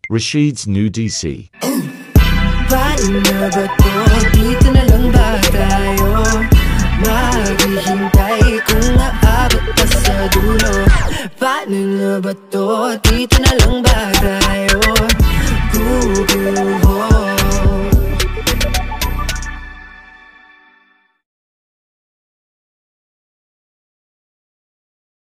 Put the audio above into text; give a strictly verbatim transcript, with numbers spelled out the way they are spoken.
Rasheed's new D C. Paano na ba to? Dito na lang ba tayo? Maghihintay kung aabot pa sa dulo. Paano na ba to? Dito na lang ba tayo? Guguho